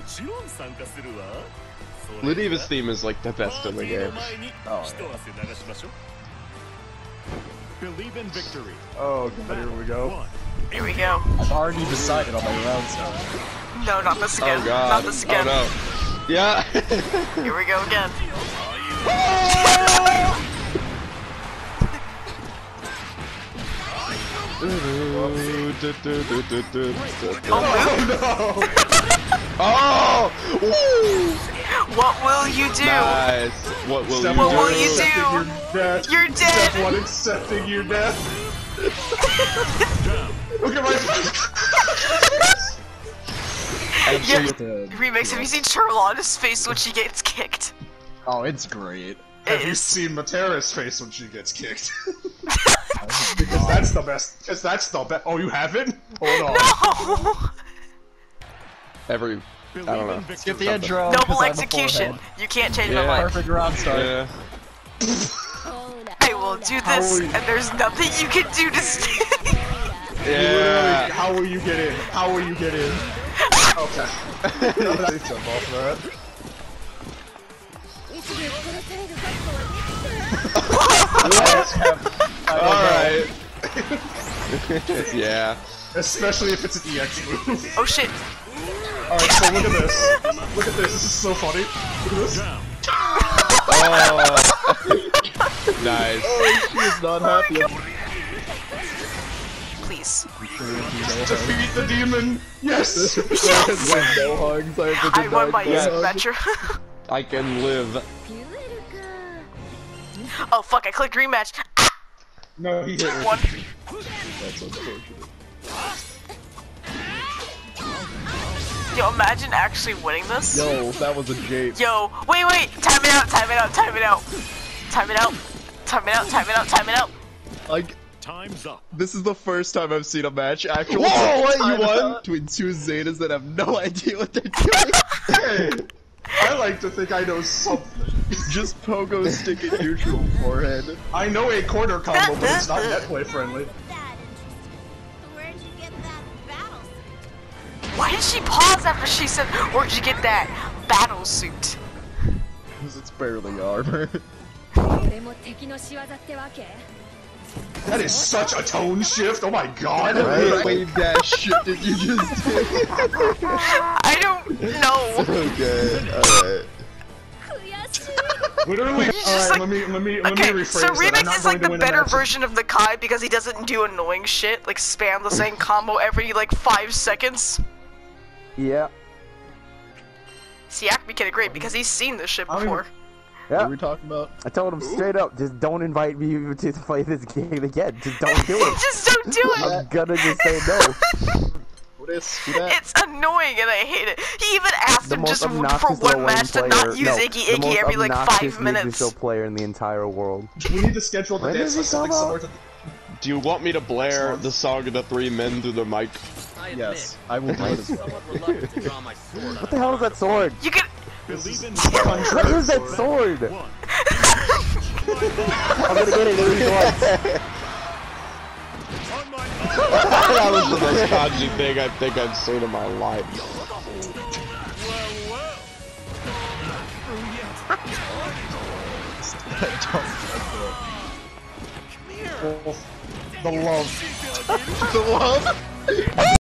Ludiva's theme is like the best in the game. Oh, Believe in victory. oh god, here we go. Here we go. I've already decided on my round start. No, not the skin. Oh god. Not the skin. Oh no. Yeah. Here we go again. Oh no! Oh! Woo! What will you do? Nice. What will What will you Accepting do? your death. You're dead. Step 1, accepting your death. Look at my Remix, have you seen Charlotta's face when she gets kicked? Oh, it's great. It Have you is. seen Matera's face when she gets kicked? Because that's the best. Because that's the best. Oh, you haven't? Hold on. No! Every. I don't know. Get the intro. Noble execution. You can't change my mind. Perfect round start. Yeah. I will do this, and there's nothing you can do to stay. Yeah. How will you get in? How will you get in? Okay. Jump off that. Alright. Yeah. Especially if it's an EX move. Oh shit. Alright, so look at this. Look at this. This is so funny. Look at this. Oh. Nice. Oh, she is not happy. Please. Defeat the demon! Yes! Yes! No hugs, I won my adventure. I can live. Oh fuck, I clicked rematch. No, he hit her. One. That's unfortunate. Yo, imagine actually winning this. Yo, that was a jape. Yo, wait, time it out, time it out, time it out. Time it out. Time it out, time it out, time it out. Like, Time's up. this is the first time I've seen a match actually. Whoa, what, you won? Between two Zetas that have no idea what they're doing. Hey, I like to think I know something. Just pogo stick at neutral forehead. I know a quarter combo, but it's not netplay friendly. Where'd you get that battle suit? Why did she pause after she said, where'd you get that battle suit? Because it's barely armor. That is such a tone shift, oh my god! Right? Wave that shit did you just do? I don't know. Okay, alright. Literally, alright, let me Okay, rephrase so that. I'm Remix not is like going to the win a better match. version of the Kai because he doesn't do annoying shit, like spam the same combo every like 5 seconds. Yeah. See, Acme Kid great because he's seen this shit I don't even- before. What Yeah. are we talking about? I told him straight up, just don't invite me to play this game again. Just don't do it. Just don't do it! I'm gonna just say no. What is that? It's annoying and I hate it. He even asked The him most just for obnoxious one low-lane match to player. not use No, Iggy the Iggy most every like obnoxious 5 minutes. musical player in the entire world. We need to schedule the When dance does he like come something out? similar to Do you want me to blare the song of the three men through the mic? Yes, I will do it as well. What the hell is that sword? You can. Believe in What is that sword? I'm gonna get it at least once. That was the most dodgy thing I think I've seen in my life. The love. The love?